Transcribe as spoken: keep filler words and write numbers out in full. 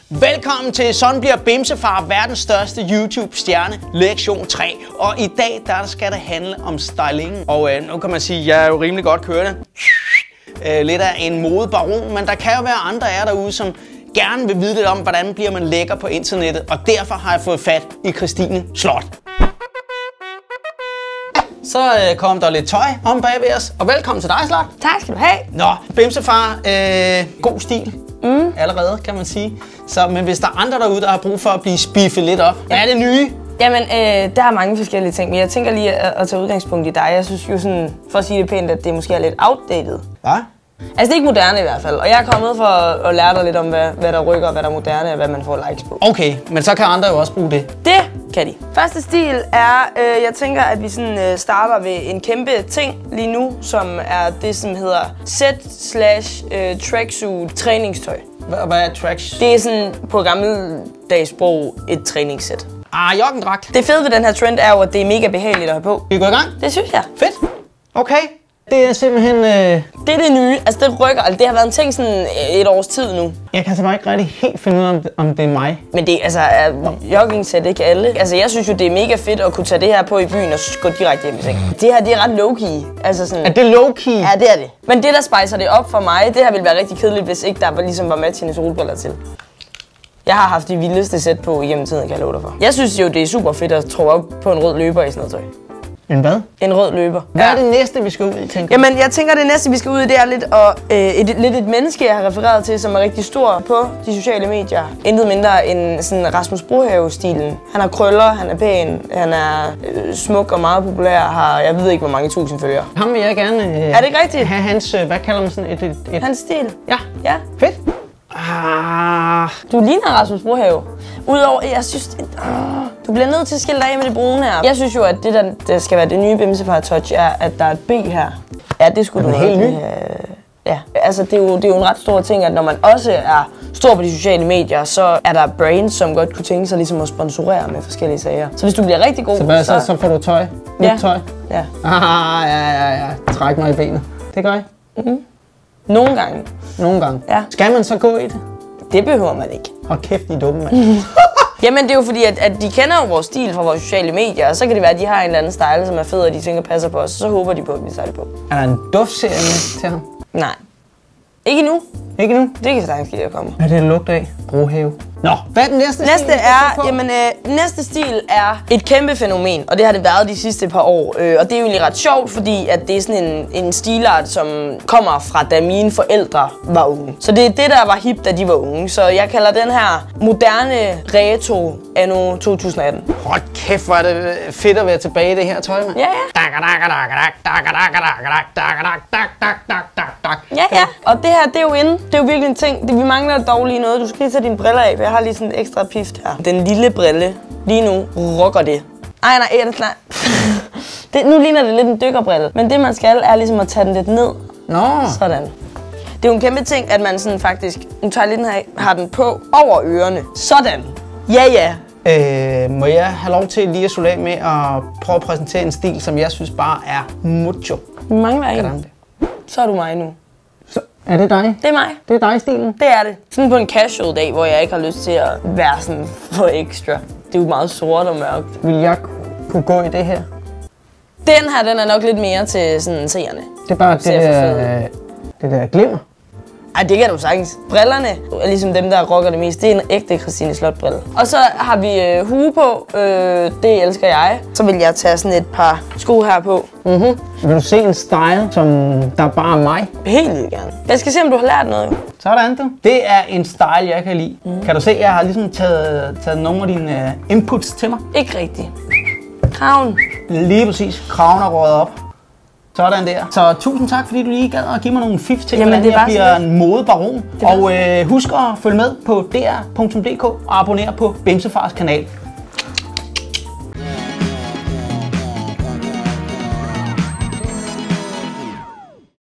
Velkommen til Sådan bliver Bimsefar, verdens største YouTube-stjerne, lektion tre. Og i dag, der skal det handle om stylingen. Og øh, nu kan man sige, at jeg er jo rimelig godt kørende. Øh, lidt af en modebaron, men der kan jo være andre af jer derude, som gerne vil vide lidt om, hvordan bliver man lækker på internettet. Og derfor har jeg fået fat i Christine Slot. Så øh, kom der lidt tøj om bagved os, og velkommen til dig, Slot. Tak skal du have. Nå, Bimsefar, øh, god stil. Mm. Allerede, kan man sige. Så, men hvis der er andre derude, der har brug for at blive spiffet lidt op, hvad er det nye? Jamen, øh, der er mange forskellige ting, men jeg tænker lige at, at tage udgangspunkt i dig. Jeg synes jo sådan, for at sige det pænt, at det måske er lidt outdated. Hvad? Altså, det er ikke moderne i hvert fald, og jeg er kommet for at, at lære dig lidt om, hvad, hvad der rykker, hvad der er moderne, og hvad man får likes på. Okay, men så kan andre jo også bruge det. Det kan de. Første stil er, øh, jeg tænker, at vi sådan, øh, starter ved en kæmpe ting lige nu, som er det, som hedder set slash tracksuit træningstøj. Hvad er tracks? Det er sådan på gammeldags sprog et træningssæt. Ah, joggendragt. Det fede ved den her trend er jo, at det er mega behageligt at have på. Skal vi gå i gang? Det synes jeg. Fedt. Okay. Det er simpelthen... Øh... Det er det nye. Altså, det rykker. Altså, det har været en ting sådan et års tid nu. Jeg kan så bare ikke rigtig helt finde ud af, om det, om det er mig. Men det altså, er jogging-sæt ikke alle. Altså, jeg synes jo, det er mega fedt at kunne tage det her på i byen og gå direkte hjem i seng. Det her, det er ret low-key. Altså sådan... Er det low-key? Ja, det er det. Men det, der spicer det op for mig, det her ville være rigtig kedeligt, hvis ikke der var, ligesom var matchende solbriller til. Jeg har haft de vildeste sæt på igennem tiden, kan jeg love dig for. Jeg synes jo, det er super fedt at tro op på en rød løber i sådan noget tøj. En hvad? En rød løber. Hvad ja. er det næste, vi skal ud i, tænker Jamen, jeg tænker, det næste, vi skal ud i, det er lidt, og, øh, et, lidt et menneske, jeg har refereret til, som er rigtig stor på de sociale medier. Intet mindre end sådan Rasmus Brohave-stilen. Han har krøller, han er pæn, han er øh, smuk og meget populær, har jeg ved ikke, hvor mange tusind følgere. Ham vil jeg gerne øh, er det ikke rigtigt? have hans, øh, hvad kalder man sådan et... et, et... Hans stil? Ja. Ja. Fedt. Ah. Du ligner Rasmus Brohave. Udover, jeg synes, det, oh, du bliver nødt til at skille dig af med det brune her. Jeg synes jo, at det der, der skal være det nye Bimsefar-touch, er, at der er et B her. Ja, det skulle du du helt ny. Øh, ja, altså det er, jo, det er jo en ret stor ting, at når man også er stor på de sociale medier, så er der brands, som godt kunne tænke sig ligesom at sponsorere med forskellige sager. Så hvis du bliver rigtig god, så... Hvad, så, så får du tøj? Nyt ja. tøj? Ja. Ah, ja, ja, ja. Træk mig i benet. Det gør jeg. Mm-hmm. Nogle gange. Nogle gange? Ja. Skal man så gå i det? Det behøver man ikke. Hold kæft, de er dumme, mand. Jamen, det er jo fordi, at, at de kender jo vores stil fra vores sociale medier, og så kan det være, at de har en eller anden style, som er fed, og de tænker passer på os, og så håber de på, at vi tager det på. Er der en duftserie med til ham? Nej. Ikke endnu. Ikke nu? Det kan sagtens ske at komme. Hvad er det, der lugter af? Brohave. Nå, hvad er den næste Næste stil? er, jamen, øh, næste stil er et kæmpe fænomen, og det har det været de sidste par år. Øh, og det er jo egentlig ret sjovt, fordi at det er sådan en, en stilart, som kommer fra, da mine forældre var unge. Så det er det, der var hip, da de var unge. Så jeg kalder den her moderne retro anno to tusind atten. Hold kæft, hvor er det fedt at være tilbage i det her tøj, mand. Ja, ja. Ja, ja. Og det her, det er jo inde. Det er jo virkelig en ting. Det, vi mangler dog lige noget. Du skal lige tage dine briller af, for jeg har lige sådan en ekstra pift her. Den lille brille. Lige nu rocker det. Ej, nej, nej, nej. det, nu ligner det lidt en dykkerbrille. Men det, man skal, er ligesom at tage den lidt ned. Nå. Sådan. Det er jo en kæmpe ting, at man sådan faktisk... Nu tager jeg lige den her, har den på over ørerne. Sådan. Ja, ja. Øh, må jeg have lov til lige at slutte af med at prøve at præsentere en stil, som jeg synes bare er mucho. Vi mangler en. Så er du mig nu. Så er det dig? Det er mig. Det er dig, stilen? Det er det. Sådan på en casual dag, hvor jeg ikke har lyst til at være sådan for ekstra. Det er jo meget sort og mørkt. Vil jeg kunne gå i det her? Den her, den er nok lidt mere til sådan seerne. Det er bare det der, det der glimmer. Ej, det kan du sagtens. Brillerne er ligesom dem, der rocker det mest. Det er en ægte Christine Slot-brille. Og så har vi øh, hue på. Øh, det elsker jeg. Så vil jeg tage sådan et par sko her på. Mhm. Vil du se en style, som der bare er mig? Helt vildt gerne. Jeg skal se, om du har lært noget. Sådan, du. Det er en style, jeg kan lide. Mm. Kan du se, at jeg har ligesom taget, taget nogle af dine uh, inputs til mig? Ikke rigtigt. Kraven. Lige præcis. Kraven er røget op. Sådan der. Så tusind tak, fordi du lige gad at give mig nogle fif til, hvordan jeg bliver en modebaron. Og øh, husk at følge med på d r punktum d k og abonnere på Bimsefars kanal.